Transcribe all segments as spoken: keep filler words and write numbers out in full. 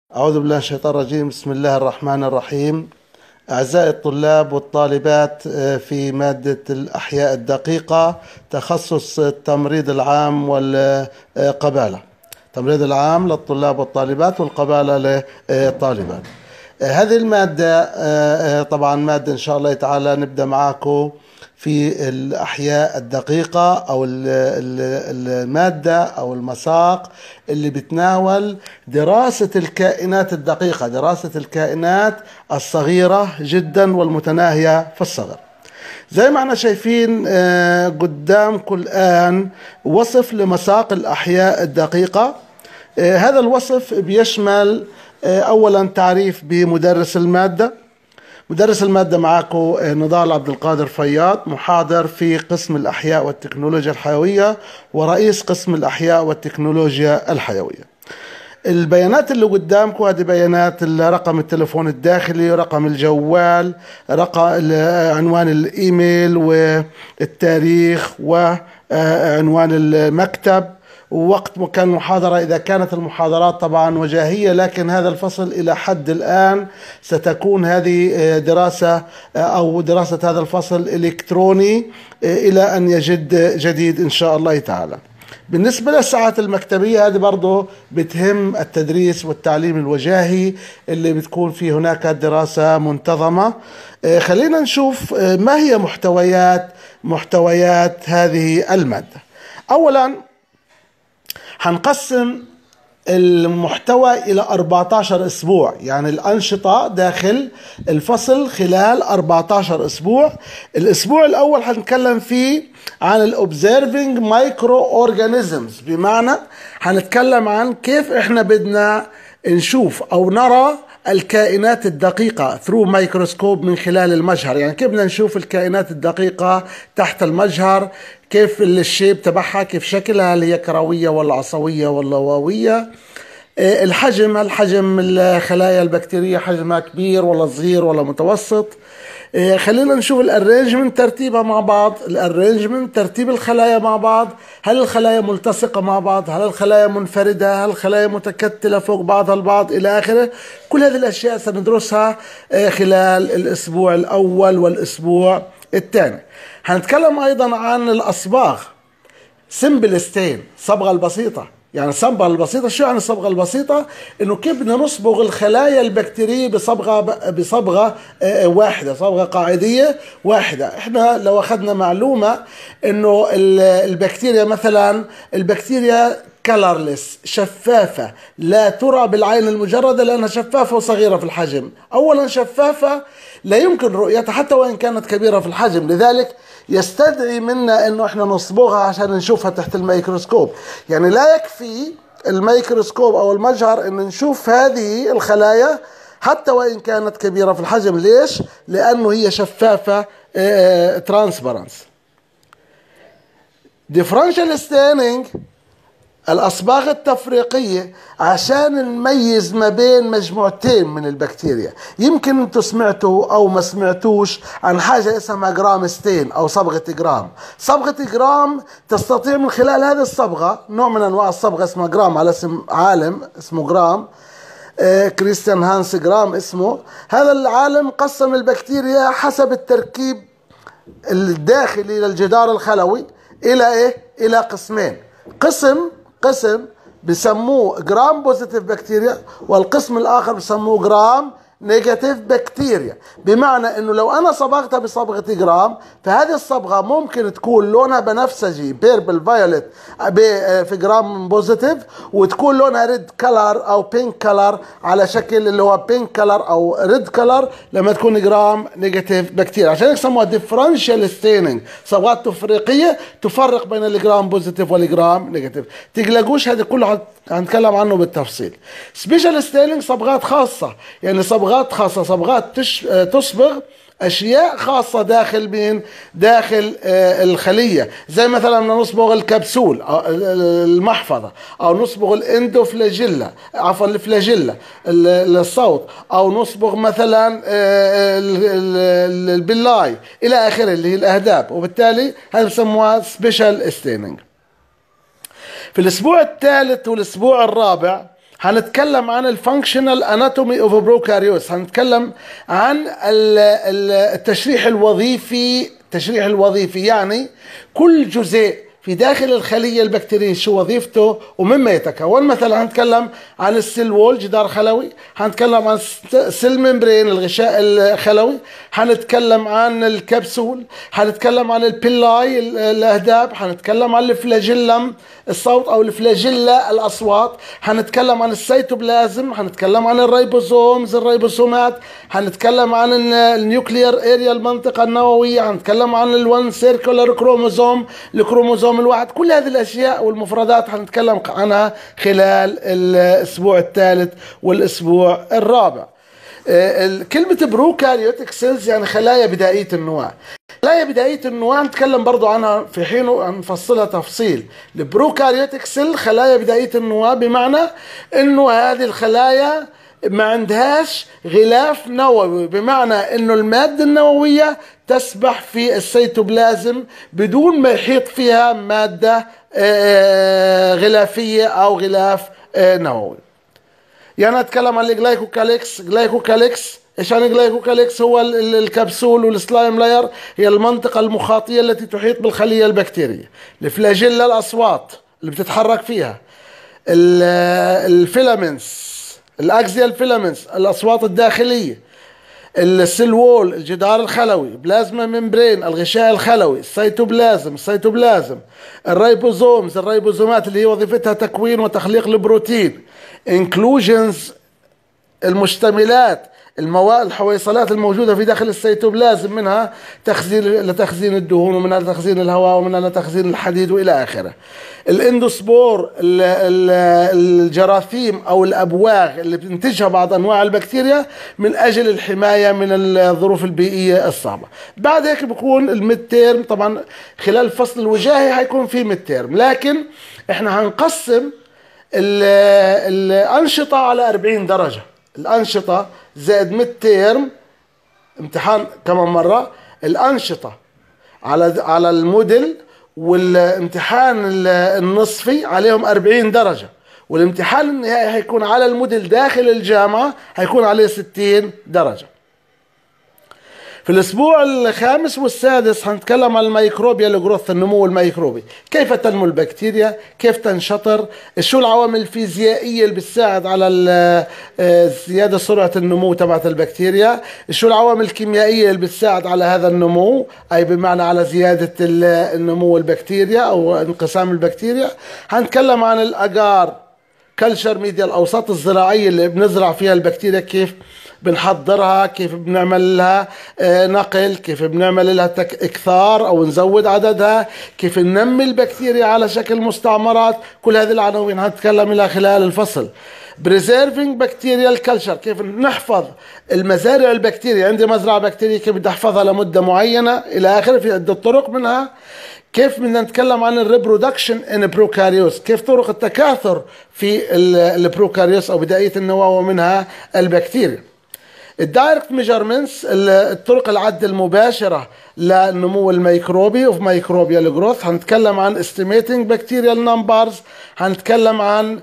أعوذ بالله من الشيطان الرجيم. بسم الله الرحمن الرحيم. أعزائي الطلاب والطالبات في مادة الأحياء الدقيقة، تخصص التمريض العام والقبالة. التمريض العام للطلاب والطالبات والقبالة للطالبات. هذه المادة طبعا مادة إن شاء الله تعالى نبدأ معاكم في الأحياء الدقيقة أو المادة أو المساق اللي بتناول دراسة الكائنات الدقيقة، دراسة الكائنات الصغيرة جدا والمتناهية في الصغر. زي ما احنا شايفين قدامكم الآن وصف لمساق الأحياء الدقيقة. هذا الوصف بيشمل أولا تعريف بمدرس المادة. مدرس المادة معاكم نضال عبد القادر فياض، محاضر في قسم الأحياء والتكنولوجيا الحيوية ورئيس قسم الأحياء والتكنولوجيا الحيوية. البيانات اللي قدامكم هذه بيانات رقم التلفون الداخلي، رقم الجوال، رقم عنوان الإيميل والتاريخ وعنوان المكتب ووقت مكان المحاضرة إذا كانت المحاضرات طبعا وجاهية، لكن هذا الفصل إلى حد الآن ستكون هذه دراسة أو دراسة هذا الفصل إلكتروني إلى أن يجد جديد إن شاء الله تعالى. بالنسبة للساعات المكتبية هذه برضو بتهم التدريس والتعليم الوجاهي اللي بتكون في هناك دراسة منتظمة. خلينا نشوف ما هي محتويات محتويات هذه المادة. أولا هنقسم المحتوى إلى أربعة عشر أسبوع، يعني الأنشطة داخل الفصل خلال أربعة عشر أسبوع. الأسبوع الأول هنتكلم فيه عن الأوبزيرفينج مايكرو أورجانيزمز، بمعنى هنتكلم عن كيف إحنا بدنا نشوف أو نرى الكائنات الدقيقة through microscope من خلال المجهر، يعني كيف بدنا نشوف الكائنات الدقيقة تحت المجهر، كيف الشيب تبعها، كيف شكلها، هل هي كروية ولا عصوية ولا واوية، الحجم، هل حجم الخلايا البكتيرية حجمها كبير ولا صغير ولا متوسط. خلينا نشوف الارينجمنت ترتيبها مع بعض، الارينجمنت ترتيب الخلايا مع بعض، هل الخلايا ملتصقة مع بعض، هل الخلايا منفردة، هل الخلايا متكتلة فوق بعضها البعض إلى آخره. كل هذه الأشياء سندرسها خلال الأسبوع الأول والأسبوع الثاني. هنتكلم أيضا عن الأصباغ، سمبل ستين، صبغة البسيطة. يعني الصبغة البسيطة، شو يعني الصبغة البسيطة؟ انه كيف بدنا نصبغ الخلايا البكتيرية بصبغة بصبغة واحدة، صبغة قاعدية واحدة. احنا لو اخذنا معلومة انه البكتيريا مثلا، البكتيريا كلرلس، شفافة، لا ترى بالعين المجردة لأنها شفافة وصغيرة في الحجم. أولا شفافة لا يمكن رؤيتها حتى وإن كانت كبيرة في الحجم، لذلك يستدعي منا أنه إحنا نصبغها عشان نشوفها تحت الميكروسكوب. يعني لا يكفي الميكروسكوب أو المجهر أن نشوف هذه الخلايا حتى وإن كانت كبيرة في الحجم. ليش؟ لأنه هي شفافة، ترانسبرنس. ديفرنشال ستيننج، الأصباغ التفريقية، عشان نميز ما بين مجموعتين من البكتيريا. يمكن انتوا سمعتوا او ما سمعتوش عن حاجة اسمها جرام ستين او صبغة جرام. صبغة جرام تستطيع من خلال هذه الصبغة، نوع من انواع الصبغة اسمها جرام على اسم عالم اسمه جرام، آه كريستيان هانس جرام اسمه. هذا العالم قسم البكتيريا حسب التركيب الداخلي للجدار الخلوي الى ايه؟ الى قسمين. قسم قسم بسموه جرام بوزيتيف بكتيريا، والقسم الآخر بسموه جرام نيجاتيف بكتيريا. بمعنى انه لو انا صبغتها بصبغة جرام فهذه الصبغة ممكن تكون لونها بنفسجي بيربل فايولت في جرام بوزيتيف، وتكون لونها ريد كلر او بينك كلر على شكل اللي هو بينك كلر او ريد كلر لما تكون جرام نيجاتيف بكتيريا. عشان يسموها ديفرنشال ستيننج، صبغات تفريقية تفرق بين الجرام بوزيتيف والجرام نيجاتيف. تقلقوش، هذه كلها هنتكلم عنه بالتفصيل. سبيشال ستيننج صبغات خاصة، يعني صبغات خاصة، صبغات تش... تصبغ أشياء خاصة داخل مين؟ داخل الخلية. زي مثلا نصبغ الكبسول المحفظة، أو نصبغ الاندوفلاجيلا، عفوا الفلاجيلا الصوت، أو نصبغ مثلا البلاي إلى آخره اللي هي الأهداب. وبالتالي هذا بسموها سبيشال ستيننج. في الأسبوع الثالث والأسبوع الرابع هنتكلم عن الفانكشنال اناتومي اوف بروكاريوس، هنتكلم عن التشريح الوظيفي. التشريح الوظيفي يعني كل جزيء في داخل الخلية البكتيرية شو وظيفته ومما يتكون. مثلا هنتكلم عن السيل وول، جدار خلوي، هنتكلم عن السيل ممبرين، الغشاء الخلوي، هنتكلم عن الكبسول، هنتكلم عن البيلاي الاهداب، هنتكلم عن الفلاجيلم الصوت او الفلاجيلا الاصوات، هنتكلم عن السيتوبلازم، هنتكلم عن الريبوزومز الريبوسومات، هنتكلم عن النيوكليير اريا المنطقة النووية، هنتكلم عن الون سيركولار كروموزوم الكروموزوم الواحد. كل هذه الاشياء والمفردات هنتكلم عنها خلال الاسبوع الثالث والاسبوع الرابع. كلمة بروكاريوتيك سيلز يعني خلايا بدائية النواة. خلايا بدائية النواة نتكلم برضو عنها في حين نفصلها تفصيل. البروكاريوتيك سيل خلايا بدائية النواة بمعنى انه هذه الخلايا ما عندهاش غلاف نووي، بمعنى انه المادة النووية تسبح في السيتوبلازم بدون ما يحيط فيها مادة غلافية او غلاف نووي. يعني اتكلم عن الجلايكوكاليكس. جلايكوكاليكس ايش يعني جلايكوكاليكس؟ هو الكبسول والسلايم لاير، هي المنطقة المخاطية التي تحيط بالخلية البكتيرية. الفلاجيلا الاصوات اللي بتتحرك فيها. الفيلامنتس الاكزيال فيلامنتس الاصوات الداخلية. السيل وول الجدار الخلوي. بلازما ممبرين الغشاء الخلوي. السيتوبلازم السيتوبلازم. الريبوزومز الريبوزومات اللي هي وظيفتها تكوين وتخليق البروتين. انكلوجنز المشتملات المواد الحويصلات الموجودة في داخل السيتوبلازم، منها تخزين لتخزين الدهون، ومنها لتخزين الهواء، ومنها لتخزين الحديد وإلى آخره. الاندوسبور الجراثيم أو الأبواغ اللي بتنتجها بعض أنواع البكتيريا من أجل الحماية من الظروف البيئية الصعبة. بعد هيك بيكون الميد تيرم. طبعا خلال الفصل الوجاهي هيكون في ميد تيرم، لكن احنا هنقسم الأنشطة على أربعين درجة. الأنشطة زائد ميد تيرم امتحان كمان مرة. الأنشطة على على الموديل والامتحان النصفي عليهم أربعين درجة، والامتحان النهائي هيكون على الموديل داخل الجامعة هيكون عليه ستين درجة. في الأسبوع الخامس والسادس هنتكلم عن الميكروبيال جروث، النمو الميكروبي. كيف تنمو البكتيريا، كيف تنشطر، شو العوامل الفيزيائية اللي بتساعد على زيادة سرعة النمو تبعت البكتيريا، شو العوامل الكيميائية اللي بتساعد على هذا النمو، أي بمعنى على زيادة النمو البكتيريا أو انقسام البكتيريا. هنتكلم عن الأجار كلشر ميديا، الأوساط الزراعية اللي بنزرع فيها البكتيريا، كيف بنحضرها، كيف بنعمل لها نقل، كيف بنعمل لها اكثار او نزود عددها، كيف ننمي البكتيريا على شكل مستعمرات. كل هذه العناوين هنتكلم لها خلال الفصل. بريزيرفينج بكتيريال كلتشر، كيف نحفظ المزارع البكتيريا. عندي مزرعة بكتيريا كيف بدي احفظها لمدة معينة الى اخره، في عدة طرق منها. كيف بدنا نتكلم عن الريبرودكشن ان بروكاريوس، كيف طرق التكاثر في البروكاريوس او بداية النواة ومنها البكتيريا. الدايركت ميجرمنتس الطرق العد المباشرة للنمو الميكروبي وفي ميكروبيال جروث. هنتكلم عن استيميتنج بكتيريال نمبرز، هنتكلم عن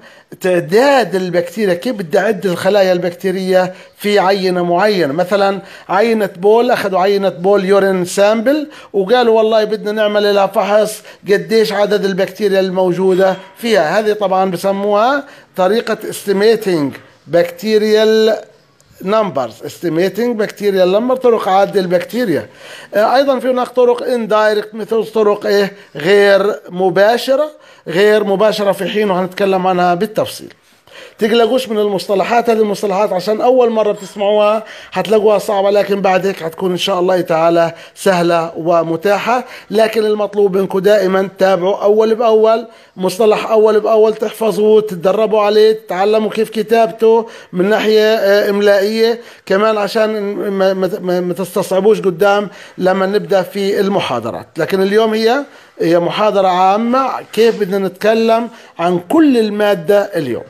تعداد البكتيريا، كيف بدي اعد الخلايا البكتيرية في عينة معينة. مثلا عينة بول، اخذوا عينة بول يورين سامبل وقالوا والله بدنا نعمل لها فحص قديش عدد البكتيريا الموجودة فيها. هذه طبعا بسموها طريقة استيميتنج بكتيريال نمبرز، estimating bacterial number، طرق عد البكتيريا. ايضا في هناك طرق indirect methods، طرق ايه غير مباشرة غير مباشرة في حين وهنتكلم عنها بالتفصيل. تقلقوش من المصطلحات، هذه المصطلحات عشان اول مرة بتسمعوها هتلاقوها صعبة، لكن بعد هيك هتكون ان شاء الله تعالى سهلة ومتاحة. لكن المطلوب منكم دائما تابعوا اول باول، مصطلح اول باول تحفظوه، تتدربوا عليه، تتعلموا كيف كتابته من ناحية املائية كمان، عشان ما, ما, ما تستصعبوش قدام لما نبدأ في المحاضرات. لكن اليوم هي هي محاضرة عامة كيف بدنا نتكلم عن كل المادة اليوم.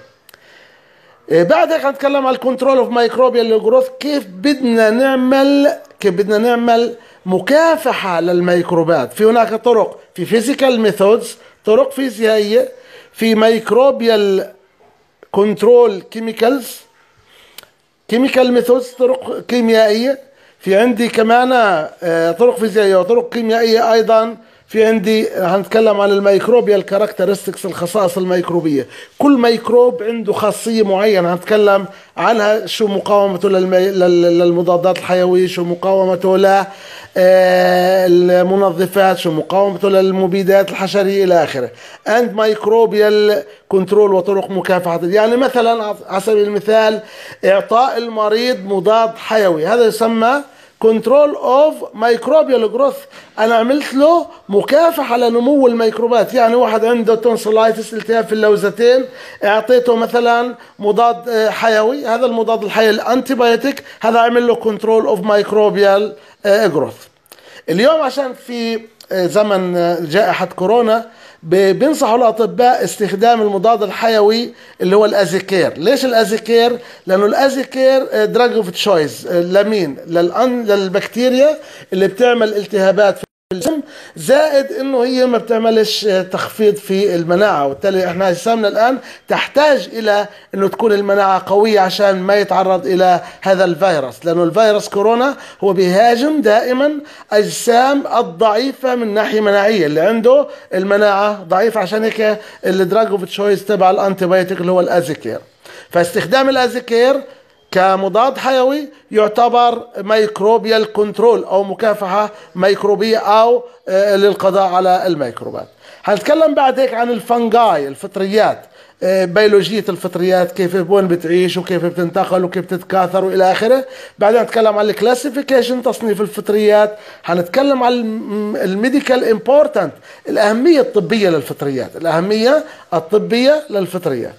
بعد هيك هنتكلم على الكنترول اوف مايكروبيال جروث، كيف بدنا نعمل كيف بدنا نعمل مكافحة للميكروبات. في هناك طرق، في فيزيكال ميثودز، طرق فيزيائية، في ميكروبيال كنترول كيميكالز، كيميكال ميثودز طرق كيميائية، في عندي كمان طرق فيزيائية وطرق كيميائية أيضا، في عندي هنتكلم عن الميكروبيال كاركترستكس الخصائص الميكروبية. كل ميكروب عنده خاصية معينة هنتكلم عنها، شو مقاومته للمي... للمضادات الحيوية، شو مقاومته للمنظفات، شو مقاومته للمبيدات الحشرية إلى آخره. and microbial control وطرق مكافحة. يعني مثلا على سبيل المثال إعطاء المريض مضاد حيوي، هذا يسمى كنترول اوف مايكروبيال جروث، انا عملت له مكافحه لنمو الميكروبات. يعني واحد عنده تونسلايتس التهاب في اللوزتين، اعطيته مثلا مضاد حيوي، هذا المضاد الحيوي الانتيبيوتيك، هذا عمل له كنترول اوف مايكروبيال جروث. اليوم عشان في زمن جائحه كورونا بينصحوا الأطباء استخدام المضاد الحيوي اللي هو الأزيكير. ليش الأزيكير؟ لأنه الأزيكير دراج اوف تشويس لمين؟ للبكتيريا اللي بتعمل التهابات في الجسم، زائد انه هي ما بتعملش تخفيض في المناعه، وبالتالي احنا اجسامنا الان تحتاج الى انه تكون المناعه قويه عشان ما يتعرض الى هذا الفيروس، لانه الفيروس كورونا هو بيهاجم دائما اجسام الضعيفه من ناحيه مناعيه، اللي عنده المناعه ضعيفه، عشان هيك الدراج اوف تشويس تبع الانتيبيوتيك اللي هو الازيكير. فاستخدام الازيكير كمضاد حيوي يعتبر ميكروبيال كنترول او مكافحه ميكروبيه او للقضاء على الميكروبات. هنتكلم بعد هيك عن الفنجاي، الفطريات، بيولوجيه الفطريات، كيف وين بتعيش وكيف بتنتقل وكيف بتتكاثر والى اخره. بعدين نتكلم عن الكلاسيفيكيشن، تصنيف الفطريات. هنتكلم عن الميديكال امبورتنت، الاهميه الطبيه للفطريات، الاهميه الطبيه للفطريات.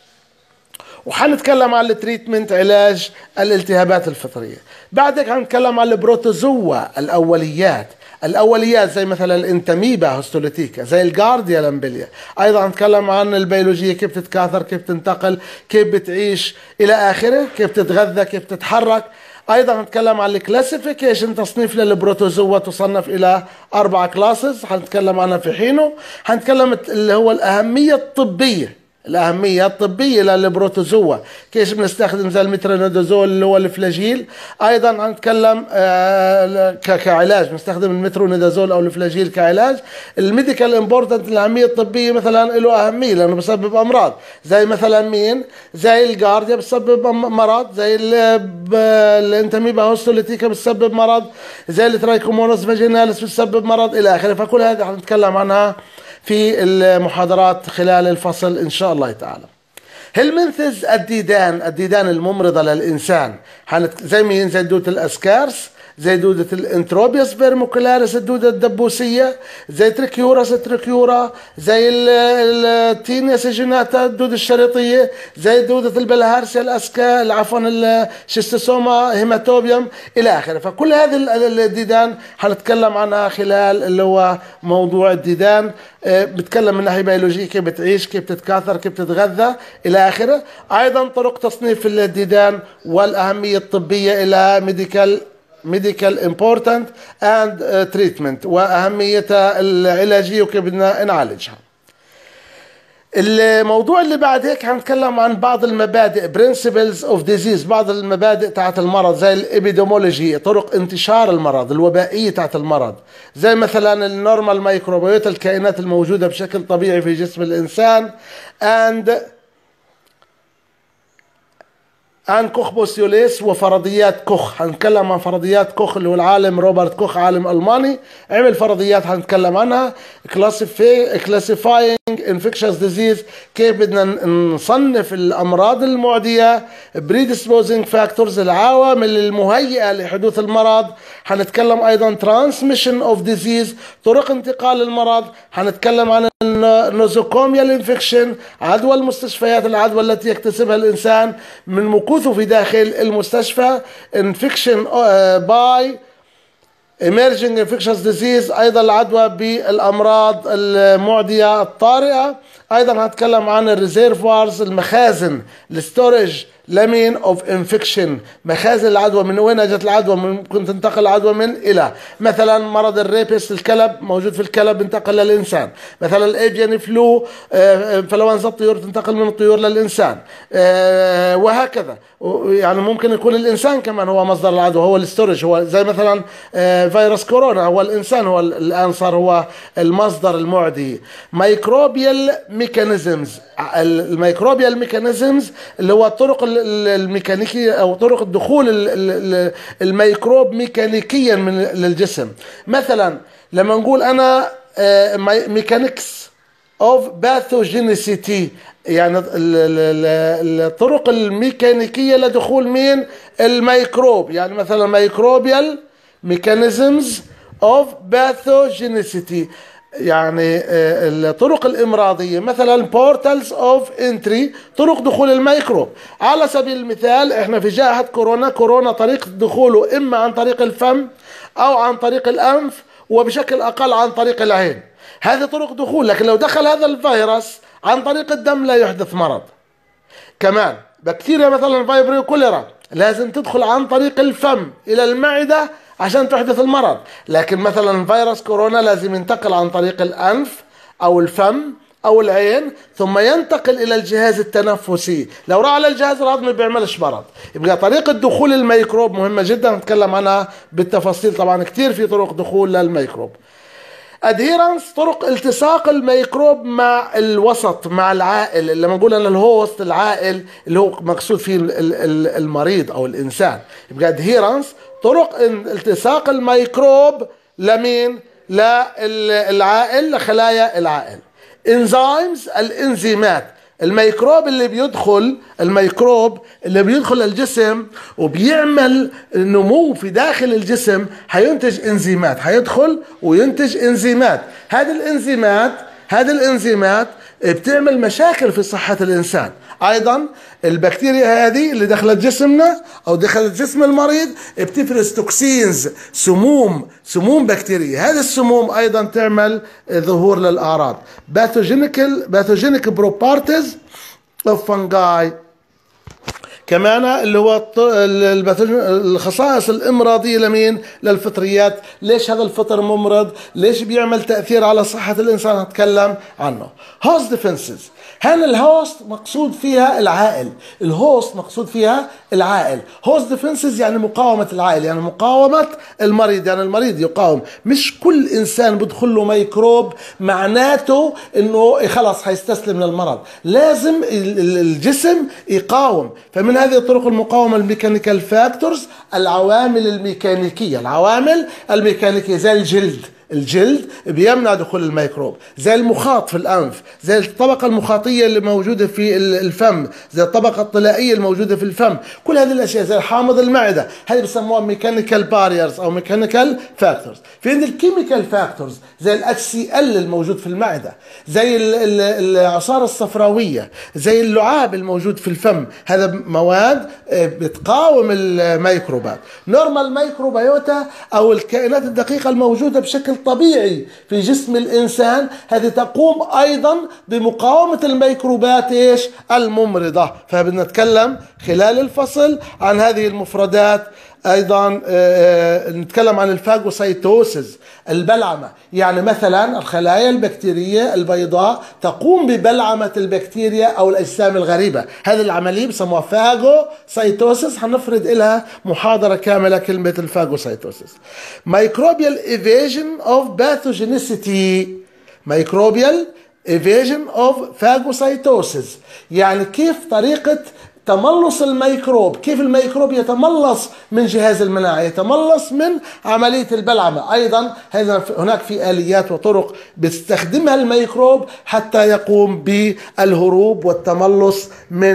وحنتكلم عن التريتمنت، علاج الالتهابات الفطرية. بعدك هنتكلم عن البروتوزوا، الأوليات، الأوليات زي مثلا الانتاميبا هوستوليتيكا، زي الجارديا لامبليا. أيضا هنتكلم عن البيولوجية، كيف تتكاثر، كيف تنتقل، كيف بتعيش إلى آخره، كيف تتغذى، كيف تتحرك. أيضا هنتكلم عن الكلاسيفيكيشن، تصنيف للبروتوزوا تصنف إلى أربع كلاسز، هنتكلم عنها في حينه. هنتكلم اللي هو الأهمية الطبية، الأهمية الطبية للبروتوزوا، كيف بنستخدم زي المترونيدازول اللي هو الفلاجيل. أيضا هنتكلم آه كعلاج بنستخدم المترونيدازول أو الفلاجيل كعلاج. الميديكال امبورتنت، الأهمية الطبية مثلا له أهمية لأنه بسبب أمراض، زي مثلا مين؟ زي الجارديا بسبب مرض، زي الانتاميبا هوستوليتيكا بسبب مرض، زي الترايكوموناس فاجيناليس بسبب مرض إلى آخره. فكل هذه هنتكلم عنها في المحاضرات خلال الفصل إن شاء الله تعالى. هلمنثز، الديدان، الديدان الممرضة للإنسان، زي مين؟ زي دودة الأسكارس، زي دودة الانتروبيوس فيرموكولاريس الدودة الدبوسية، زي تريكيوراس التريكيورا، زي التينيا سيجيناتا الدودة الشريطية، زي دودة البلهارسيا الأسكا، عفوا الشيستوسوما هيماتوبيوم إلى آخره. فكل هذه الديدان هنتكلم عنها خلال اللي هو موضوع الديدان. بتكلم من ناحية بيولوجية، كيف بتعيش، كيف تتكاثر، كيف تتغذى إلى آخره. أيضا طرق تصنيف الديدان والأهمية الطبية إلى ميديكال medical important and uh, treatment، وأهميتها العلاجية وكيف بدنا نعالجها. الموضوع اللي بعد هيك هنتكلم عن بعض المبادئ principles of disease، بعض المبادئ تاعت المرض، زي الابيديمولوجي، طرق انتشار المرض، الوبائية تاعت المرض، زي مثلا النورمال مايكروبيوت، الكائنات الموجودة بشكل طبيعي في جسم الإنسان، and عن كوخ بوستيوليس وفرضيات كوخ. هنتكلم عن فرضيات كوخ اللي هو العالم روبرت كوخ، عالم ألماني عمل فرضيات هنتكلم عنها. classifying infectious disease، كيف بدنا نصنف الأمراض المعدية. predisposing factors، العوامل المهيئة لحدوث المرض. هنتكلم أيضا transmission of disease، طرق انتقال المرض. هنتكلم عن النوزوكوميال انفكشن، عدوى المستشفيات، العدوى التي يكتسبها الإنسان من مكوثه في داخل المستشفى. infection by emerging infectious disease، أيضا العدوى بالأمراض المعدية الطارئة. ايضا هنتكلم عن الريزيرفوارز، المخازن، الستورج لمين اوف انفكشن، مخازن العدوى. من وين اجت العدوى؟ ممكن تنتقل العدوى من الى، مثلا مرض الريبس الكلب موجود في الكلب انتقل للانسان، مثلا الايفيان فلو انفلونزا الطيور تنتقل من الطيور للانسان، وهكذا. يعني ممكن يكون الانسان كمان هو مصدر العدوى، هو الستورج، هو زي مثلا فيروس كورونا، هو الانسان هو الان صار هو المصدر المعدي. ميكروبيال ميكانيزمز، الميكروبيال ميكانيزمز اللي هو الطرق الميكانيكية او طرق الدخول الميكروب ميكانيكيا من للجسم. مثلا لما نقول انا ميكانيكس اوف باثوجينيسيتي، يعني الطرق الميكانيكية لدخول مين؟ الميكروب. يعني مثلا ميكروبيال ميكانيزمز اوف باثوجينيسيتي، يعني الطرق الإمراضية، مثلا portals of entry، طرق دخول الميكروب. على سبيل المثال احنا في جائحة كورونا، كورونا طريقة دخوله إما عن طريق الفم أو عن طريق الأنف، وبشكل أقل عن طريق العين. هذه طرق دخول، لكن لو دخل هذا الفيروس عن طريق الدم لا يحدث مرض. كمان بكتيريا مثلا فايبريو كوليرا لازم تدخل عن طريق الفم إلى المعدة عشان تحدث المرض، لكن مثلا فيروس كورونا لازم ينتقل عن طريق الأنف أو الفم أو العين ثم ينتقل إلى الجهاز التنفسي. لو راح على الجهاز الهضمي بيعملش مرض. يبقى طريقة دخول الميكروب مهمة جدا، نتكلم عنها بالتفاصيل طبعا كتير في طرق دخول للميكروب. adherence، طرق التصاق الميكروب مع الوسط، مع العائل. لما نقول ان الهوست العائل اللي هو مقصود فيه المريض او الانسان، يبقى adherence طرق التصاق الميكروب لمين؟ للعائل، لخلايا العائل. enzymes، الانزيمات، الميكروب اللي بيدخل الميكروب اللي بيدخل الجسم وبيعمل نمو في داخل الجسم هينتج انزيمات، هيدخل وينتج انزيمات. هذه الانزيمات هذه الانزيمات بتعمل مشاكل في صحة الإنسان. أيضا البكتيريا هذه اللي دخلت جسمنا أو دخلت جسم المريض بتفرز توكسينز، سموم سموم بكتيرية. هذه السموم أيضا تعمل ظهور للأعراض. باثوجينيكال باثوجينيك بروبارتيز اوف فانجاي، كمان اللي هو الخصائص الإمراضية لمين؟ للفطريات. ليش هذا الفطر ممرض؟ ليش بيعمل تأثير على صحة الإنسان؟ هتكلم عنه. هوست ديفنسز، هنا الهوست مقصود فيها العائل، الهوست مقصود فيها العائل. هوست ديفنسز يعني مقاومة العائل، يعني مقاومة المريض، يعني المريض يقاوم. مش كل إنسان بدخل له ميكروب معناته إنه خلاص هيستسلم للمرض، لازم الجسم يقاوم. فمن هذه طرق المقاومة الميكانيكال فاكتورز، العوامل الميكانيكية، العوامل الميكانيكية زي الجلد، الجلد بيمنع دخول الميكروب، زي المخاط في الأنف، زي الطبقة المخاطية اللي موجودة في الفم، زي الطبقة الطلائية الموجودة في الفم. كل هذه الأشياء زي حامض المعدة، هذه بيسموها ميكانيكال باريرز أو ميكانيكال فاكتورز. في عند الكيميكال فاكتورز زي ال إتش سي إل الموجود في المعدة، زي العصارة الصفراوية، زي اللعاب الموجود في الفم. هذا مواد بتقاوم الميكروبات. نورمال ميكروبيوتا أو الكائنات الدقيقة الموجودة بشكل طبيعي في جسم الإنسان، هذه تقوم أيضا بمقاومة الميكروبات إيش؟ الممرضة. فبدنا نتكلم خلال الفصل عن هذه المفردات. أيضا نتكلم عن الفاجوسايتوسيس، البلعمة. يعني مثلا الخلايا البكتيرية البيضاء تقوم ببلعمة البكتيريا أو الأجسام الغريبة. هذه العملية بسموها فاجوسايتوسيس، هنفرد لها محاضرة كاملة كلمة الفاجوسايتوسيس. ميكروبيال ايفيجن اوف باثوجينيسيتي، ميكروبيال ايفيجن اوف فاجوسايتوسيس، يعني كيف طريقة تملص الميكروب، كيف الميكروب يتملص من جهاز المناعة، يتملص من عملية البلعمة. أيضا هناك في آليات وطرق بيستخدمها الميكروب حتى يقوم بالهروب والتملص من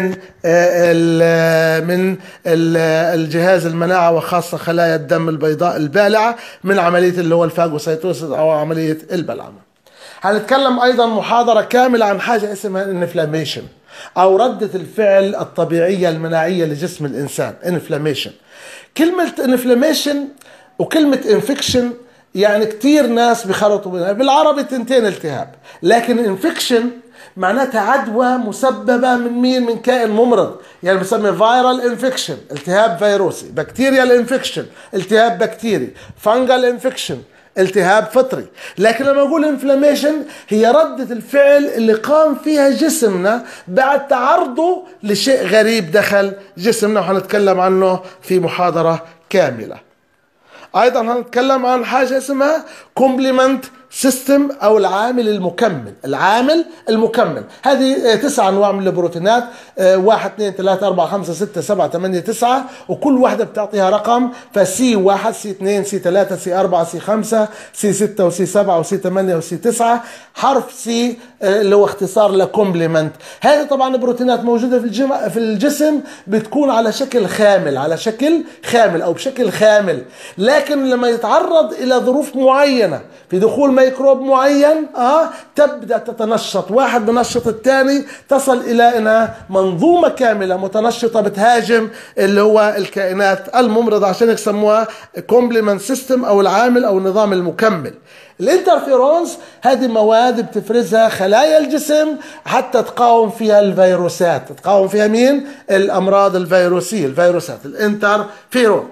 من الجهاز المناعة، وخاصة خلايا الدم البيضاء البالعة، من عملية اللي هو الفاجوسايتوسيس أو عملية البلعمة. هنتكلم أيضا محاضرة كاملة عن حاجة اسمها الانفلاميشن أو ردة الفعل الطبيعية المناعية لجسم الإنسان. انفلاميشن، كلمة انفلاميشن وكلمة انفكشن يعني كتير ناس بيخلطوا بينها، بالعربي تنتين التهاب، لكن انفكشن معناتها عدوى مسببة من مين؟ من كائن ممرض، يعني بسمي فيرال انفكشن التهاب فيروسي، بكتيريال انفكشن التهاب بكتيري، فانجل انفكشن التهاب فطري. لكن لما اقول انفلاميشن هي ردة الفعل اللي قام فيها جسمنا بعد تعرضه لشيء غريب دخل جسمنا، وهنتكلم عنه في محاضرة كاملة. ايضا هنتكلم عن حاجة اسمها كومبلمنت سيستم او العامل المكمل. العامل المكمل هذه تسع انواع من البروتينات، واحد اثنين ثلاثة أربعة خمسة ستة سبعة ثمانية تسعة، وكل واحدة بتعطيها رقم، فسي واحد سي اثنين سي ثلاثة سي أربعة سي خمسة سي ستة وسي سبعة وسي ثمانية وسي تسعة. حرف سي اللي هو اختصار لكومبلمنت. هذه طبعا بروتينات موجودة في الجسم في الجسم بتكون على شكل خامل، على شكل خامل او بشكل خامل، لكن لما يتعرض الى ظروف معينة في دخول ميكروب معين اه تبدا تتنشط، واحد بنشط الثاني، تصل الى انها منظومه كامله متنشطه بتهاجم اللي هو الكائنات الممرضه، عشان يسموها كومبلمنت سيستم او العامل او النظام المكمل. الانترفيرونز هذه مواد بتفرزها خلايا الجسم حتى تقاوم فيها الفيروسات، تقاوم فيها مين؟ الامراض الفيروسيه، الفيروسات. الانترفيرون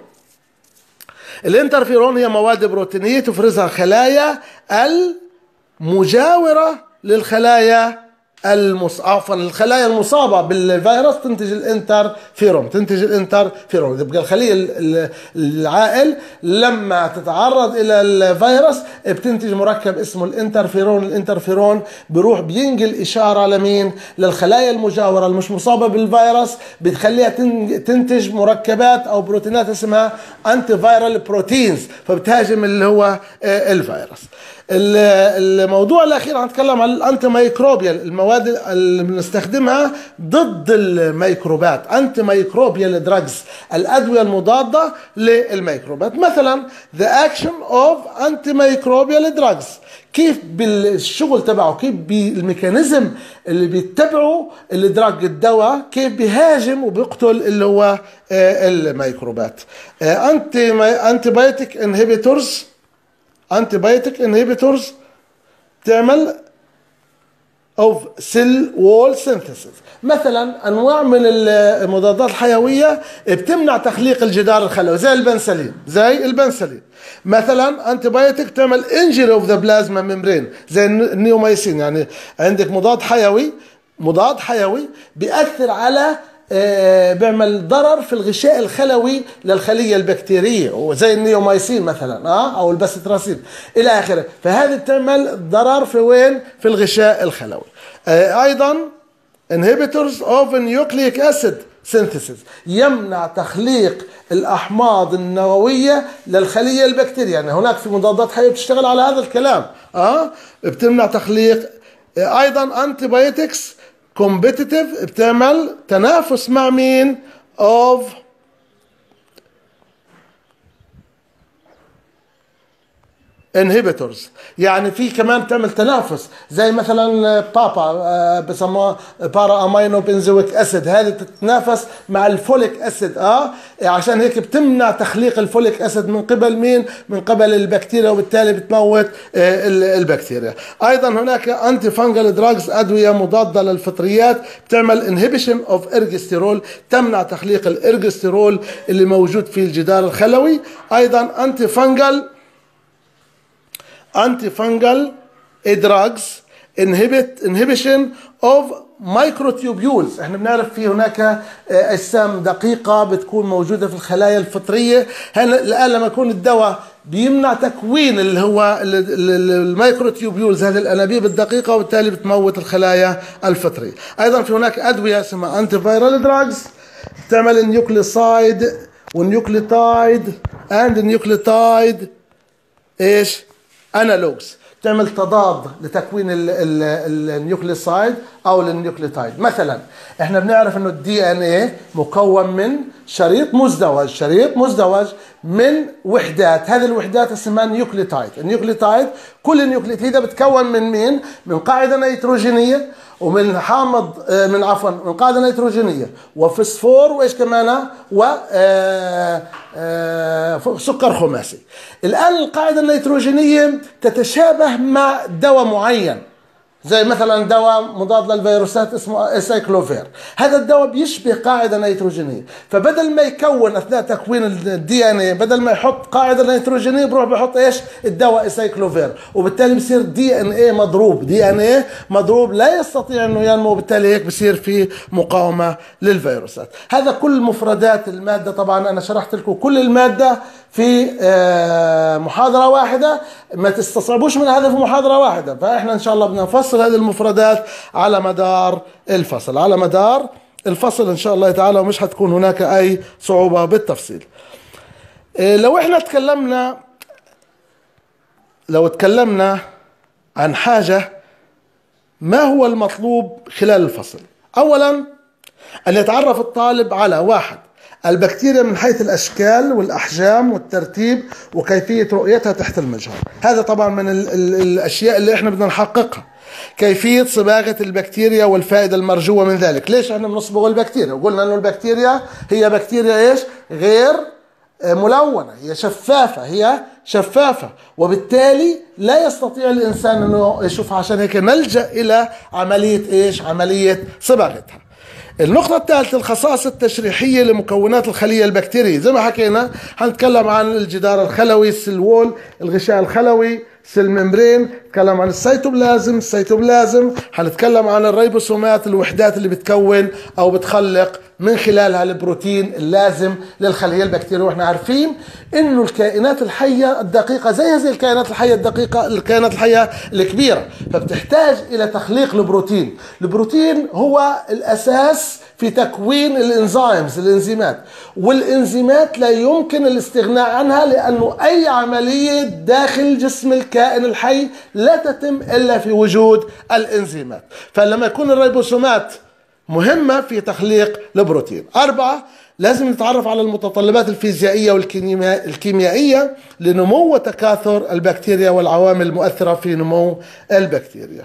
الانترفيرون هي مواد بروتينية تفرزها الخلايا المجاورة للخلايا المص... عفوا الخلايا المصابة بالفيروس تنتج الانترفيرون، تنتج الانترفيرون. يبقى الخلية العائل لما تتعرض إلى الفيروس بتنتج مركب اسمه الانترفيرون. الانترفيرون بيروح بينقل إشارة لمين؟ للخلايا المجاورة المش مصابة بالفيروس، بتخليها تنتج مركبات أو بروتينات اسمها انتي فيرال بروتينز، فبتهاجم اللي هو الفيروس. الموضوع الأخير هنتكلم عن الانتي ميكروبيال، المواد اللي بنستخدمها ضد الميكروبات، انتي ميكروبيال دراجز، الأدوية المضادة للميكروبات. مثلا the action of antimicrobial drugs، كيف بالشغل تبعه، كيف بالميكانيزم اللي بيتبعه الدراج الدواء، كيف بيهاجم وبيقتل اللي هو الميكروبات. انتي انتيبيوتيك انهبيتورز antibiotic inhibitors تعمل of cell wall synthesis. مثلا انواع من المضادات الحيويه بتمنع تخليق الجدار الخلوي زي البنسلين، زي البنسلين. مثلا انتيبيوتيك تعمل injury of the plasma membrane زي النيوميسين. يعني عندك مضاد حيوي، مضاد حيوي بيأثر على آه بيعمل ضرر في الغشاء الخلوي للخلية البكتيرية، وزي النيوميسين مثلا اه او الباسيتراسين الى اخره. فهذه بتعمل ضرر في وين؟ في الغشاء الخلوي. آه ايضا inhibitors of nucleic acid synthesis، يمنع تخليق الاحماض النووية للخلية البكتيرية. يعني هناك في مضادات حيوية بتشتغل على هذا الكلام اه بتمنع تخليق. آه ايضا antibiotics competitive بتعمل تنافس مع مين؟ of inhibitors، يعني في كمان بتعمل تنافس زي مثلا بابا بسموها بارا امينو بنزويك اسيد، هذه تتنافس مع الفوليك اسيد اه عشان هيك بتمنع تخليق الفوليك اسيد من قبل مين؟ من قبل البكتيريا، وبالتالي بتموت البكتيريا. ايضا هناك انتي فانجل دراجز، ادويه مضاده للفطريات بتعمل انهبيشن اوف ارجستيرول، تمنع تخليق الارجستيرول اللي موجود في الجدار الخلوي. ايضا انتي فانجل antifungal drugs inhibit inhibition of microtubules. احنا بنعرف في هناك اجسام دقيقه بتكون موجوده في الخلايا الفطريه. الان لما يكون الدواء بيمنع تكوين اللي هو الميكروتيوبيولز، هذه الانابيب الدقيقه، وبالتالي بتموت الخلايا الفطريه. ايضا في هناك ادويه اسمها انتي فيرال دراجز تعمل النيوكليوسايد والنيوكليوتايد اند النيوكليوتايد ايش؟ انالوجز، تعمل تضاد لتكوين النيوكليوسايد او النيوكليوتايد. مثلا احنا بنعرف انه الدي ان ايه مكون من شريط مزدوج، شريط مزدوج من وحدات، هذه الوحدات اسمها نيوكليوتايد. النيوكليوتايد كل نيوكليوتيد بتكون من مين؟ من قاعده نيتروجينيه ومن حامض من عفوا من قاعده نيتروجينيه وفسفور وايش كمان و سكر خماسي. الان القاعده النيتروجينيه تتشابه مع دواء معين، زي مثلا دواء مضاد للفيروسات اسمه اسايكلوفير، هذا الدواء بيشبه قاعده نيتروجينيه، فبدل ما يكون اثناء تكوين الدي ان اي بدل ما يحط قاعده نيتروجينيه بروح بيحط ايش؟ الدواء اسايكلوفير، وبالتالي بصير دي ان اي مضروب، دي ان اي مضروب لا يستطيع انه ينمو، وبالتالي هيك بصير في مقاومه للفيروسات. هذا كل مفردات الماده، طبعا انا شرحت لكم كل الماده في محاضره واحده، ما تستصعبوش من هذا في محاضره واحده، فاحنا ان شاء الله بدنا نفصل هذه المفردات على مدار الفصل، على مدار الفصل ان شاء الله تعالى، ومش حتكون هناك اي صعوبه بالتفصيل. لو احنا تكلمنا لو تكلمنا عن حاجه، ما هو المطلوب خلال الفصل؟ اولا ان يتعرف الطالب على واحد البكتيريا من حيث الأشكال والأحجام والترتيب وكيفية رؤيتها تحت المجهر، هذا طبعا من ال ال الأشياء اللي احنا بدنا نحققها. كيفية صباغة البكتيريا والفائدة المرجوة من ذلك. ليش احنا بنصبغ البكتيريا؟ وقلنا انه البكتيريا هي بكتيريا ايش؟ غير ملونة، هي شفافة، هي شفافة، وبالتالي لا يستطيع الإنسان انه يشوفها، عشان هيك نلجأ إلى عملية ايش؟ عملية صباغتها. النقطة الثالثة الخصائص التشريحية لمكونات الخلية البكتيرية. زي ما حكينا هنتكلم عن الجدار الخلوي، السيل وول، الغشاء الخلوي، سيل ممبرين، نتكلم عن السيتوبلازم، السيتوبلازم هنتكلم عن الريبوسومات، الوحدات اللي بتكون او بتخلق من خلالها البروتين اللازم للخلية البكتيرية. واحنا عارفين انه الكائنات الحية الدقيقة زي زي الكائنات الحية الدقيقة الكائنات الحية الكبيرة، فبتحتاج الى تخليق البروتين. البروتين هو الاساس في تكوين الانزيمز، الانزيمات، والانزيمات لا يمكن الاستغناء عنها، لانه اي عملية داخل جسم الكائن الحي لا تتم الا في وجود الانزيمات. فلما يكون الريبوسومات مهمة في تخليق البروتين. أربعة، لازم نتعرف على المتطلبات الفيزيائية والكيميائية لنمو وتكاثر البكتيريا والعوامل المؤثرة في نمو البكتيريا.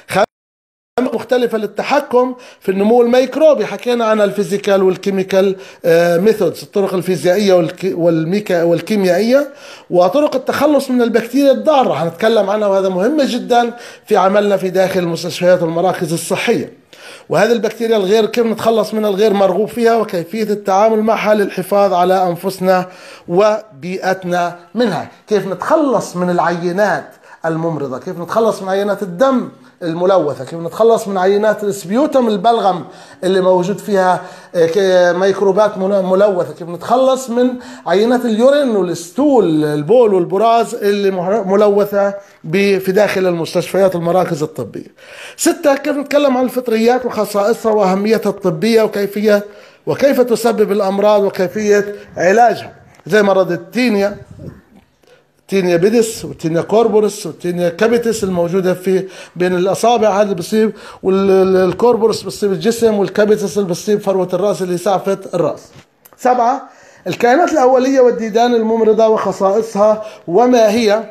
مختلفة للتحكم في النمو الميكروبي، حكينا عن الفيزيكال والكيميكال ميثودز، الطرق الفيزيائية والكيميائية، وطرق التخلص من البكتيريا الضارة هنتكلم عنها، وهذا مهم جدا في عملنا في داخل المستشفيات والمراكز الصحية. وهذه البكتيريا الغير كيف نتخلص منها الغير مرغوب فيها، وكيفية التعامل معها للحفاظ على أنفسنا وبيئتنا منها. كيف نتخلص من العينات الممرضة، كيف نتخلص من عينات الدم الملوثة، كيف نتخلص من عينات السبيوتم البلغم اللي موجود فيها ميكروبات ملوثة، كيف نتخلص من عينات اليورين والستول البول والبراز اللي ملوثة في داخل المستشفيات والمراكز الطبية. ستة، كيف نتكلم عن الفطريات وخصائصها وأهميتها الطبية وكيفية وكيف تسبب الأمراض وكيفية علاجها، زي مرض التينيا، تينيا بيدس والتينيا كوربورس والتينيا كابيتس الموجودة في بين الأصابع، هذا اللي بصيب، والكوربورس بصيب الجسم، والكابيتس اللي بصيب فروة الرأس اللي سعفة الرأس. سبعة، الكائنات الأولية والديدان الممرضة وخصائصها وما هي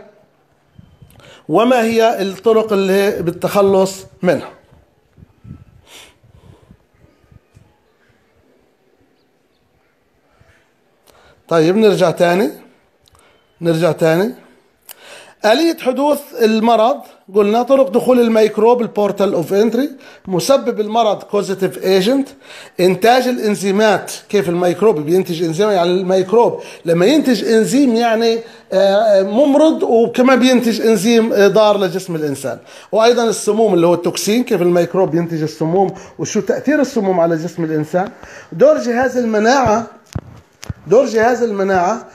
وما هي الطرق اللي بالتخلص منها. طيب نرجع تاني نرجع تاني آلية حدوث المرض. قلنا طرق دخول الميكروب، البورتال اوف انتري، مسبب المرض كوزيتيف ايجنت، انتاج الانزيمات، كيف الميكروب بينتج انزيم، يعني الميكروب لما ينتج انزيم يعني ممرض، وكمان بينتج انزيم ضار لجسم الانسان. وايضا السموم اللي هو التوكسين، كيف الميكروب ينتج السموم وشو تأثير السموم على جسم الانسان. دور جهاز المناعة دور جهاز المناعة